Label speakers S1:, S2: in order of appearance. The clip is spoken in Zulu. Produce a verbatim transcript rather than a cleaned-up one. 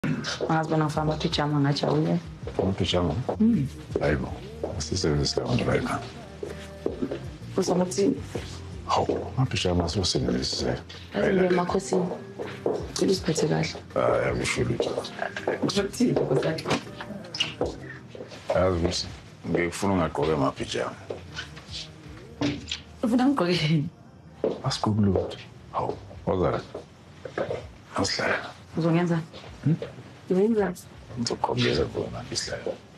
S1: Husband of a pijama ngajabulela.
S2: Pijama?
S1: Mm.
S2: Hayibo. Sisebenzisa ngibeka.
S1: Uzomuthi
S2: hawu, amapijama sosebenzisa.
S1: Ayile makhosini. Ulisiphethe kahle.
S2: Ah, yabishilo nje.
S1: Kuzokuthini kusakho?
S2: Yazi ngifuna ungagqoke amapijama.
S1: Ufuna ngigqoke?
S2: Asikubulutho. Hawu, wazala. Asihlala.
S1: Uzongenza? Hmm? Uyenza?
S2: Ngizokhombisa khona isihlala.